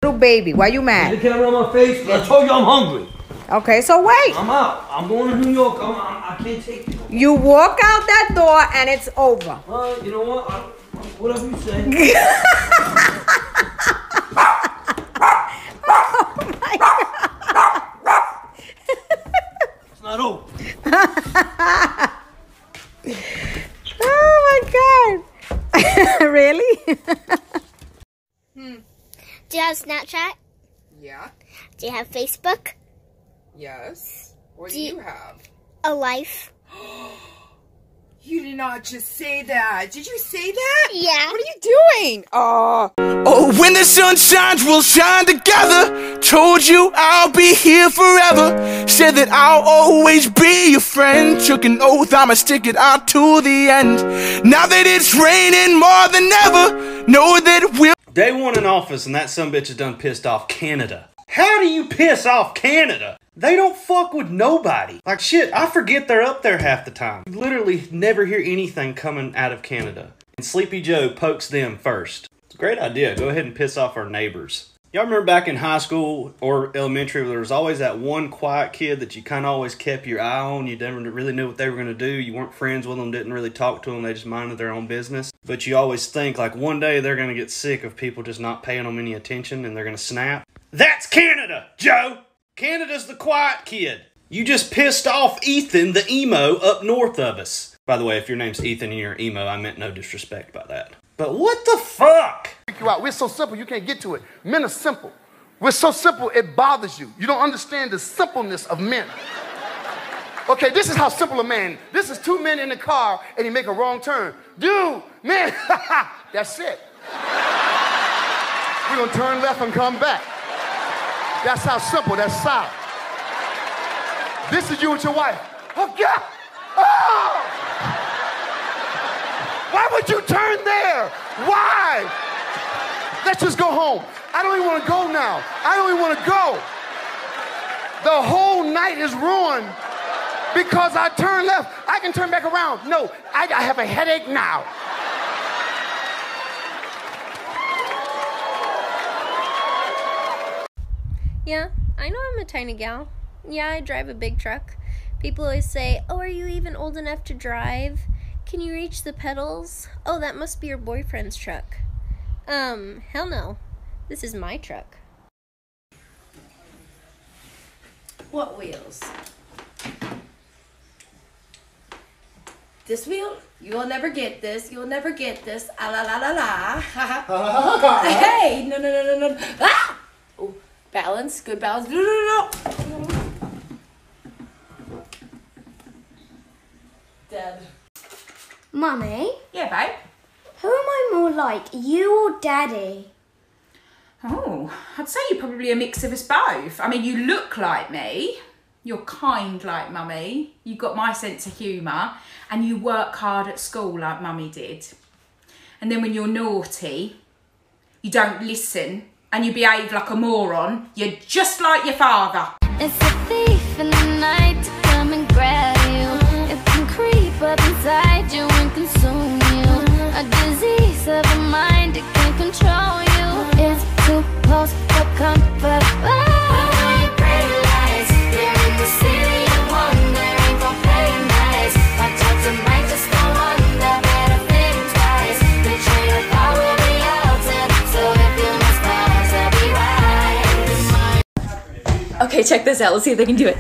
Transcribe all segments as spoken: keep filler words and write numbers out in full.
Little baby, why you mad? The camera on my face. I told you I'm hungry. Okay, so wait. I'm out. I'm going to New York. I'm, I'm, I can't take it. You walk out that door and it's over. Uh, you know what? I, whatever you say. Oh my God. It's not over. Oh my God. Really? Hmm. Do you have Snapchat? Yeah. Do you have Facebook? Yes. What do, do you, you have? A life. You did not just say that. Did you say that? Yeah. What are you doing? Oh. Oh, when the sun shines, we'll shine together. Told you I'll be here forever. Said that I'll always be your friend. Took an oath, I'ma stick it out to the end. Now that it's raining more than ever, know that we'll... Day one in office and that sumbitch has done pissed off Canada. How do you piss off Canada? They don't fuck with nobody. Like shit, I forget they're up there half the time. You literally never hear anything coming out of Canada. And Sleepy Joe pokes them first. It's a great idea. Go ahead and piss off our neighbors. Y'all remember back in high school or elementary where there was always that one quiet kid that you kind of always kept your eye on. You never really knew what they were going to do. You weren't friends with them, didn't really talk to them. They just minded their own business. But you always think like one day they're going to get sick of people just not paying them any attention and they're going to snap. That's Canada, Joe! Canada's the quiet kid. You just pissed off Ethan, the emo, up north of us. By the way, if your name's Ethan and you're emo, I meant no disrespect by that. But what the fuck? You out. We're so simple, you can't get to it. Men are simple. We're so simple, it bothers you. You don't understand the simpleness of men. Okay, this is how simple a man. This is two men in the car and he make a wrong turn. Dude, man, that's it. We're gonna turn left and come back. That's how simple, that's solid. This is you and your wife. Oh, God! Oh! Why would you turn there? Why? Let's just go home. I don't even want to go now. I don't even want to go. The whole night is ruined because I turned left. I can turn back around. No, I, I have a headache now. Yeah, I know I'm a tiny gal. Yeah, I drive a big truck. People always say, oh, are you even old enough to drive? Can you reach the pedals? Oh, that must be your boyfriend's truck. Um, hell no. This is my truck. What wheels? This wheel? You'll never get this. You'll never get this. Ah la la la la. Hey, no, no, no, no, no. Ah! Oh, balance, good balance. No, no, no, no. Dead. Mummy? Yeah, babe? Who am I more like, you or Daddy? Oh, I'd say you're probably a mix of us both. I mean, you look like me. You're kind like Mummy. You've got my sense of humour. And you work hard at school like Mummy did. And then when you're naughty, you don't listen and you behave like a moron. You're just like your father. It's a thief in the night to come and grab you. It can creep up inside you and consume you. A disease of the mind, it can control you. It's too close for comfort. Oh, pretty lies. They're in the city of wonder. Ain't gon' play nice. Watch out, you might just go under. Better think twice. The train of thought will be altered. So if you miss cars, I'll be right. Okay, check this out. Let's see if they can do it.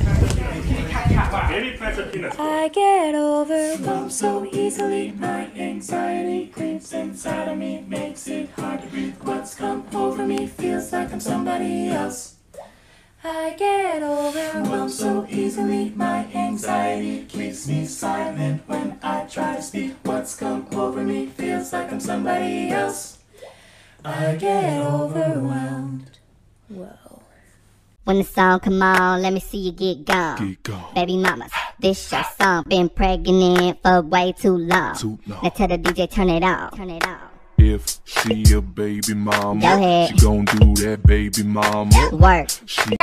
I get overwhelmed so easily. My anxiety creeps inside of me, makes it hard to breathe. What's come over me feels like I'm somebody else. I get overwhelmed so easily. My anxiety keeps me silent when I try to speak. What's come over me feels like I'm somebody else. I get overwhelmed. Whoa. When the song come on, let me see you get gone. Get gone. Baby mamas, this your song. Been pregnant for way too long. Too long. Now tell the D J turn it on. Turn it on. If she a baby mama, Go ahead. she gon' do that baby mama. Work. She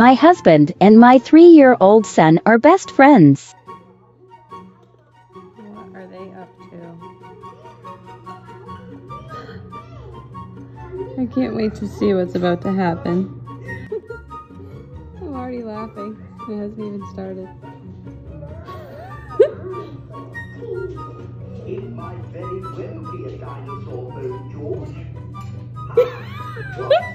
my husband and my three-year-old son are best friends. What are they up to? I can't wait to see what's about to happen. I'm already laughing. It hasn't even started. It might very well be a dinosaur boat, George.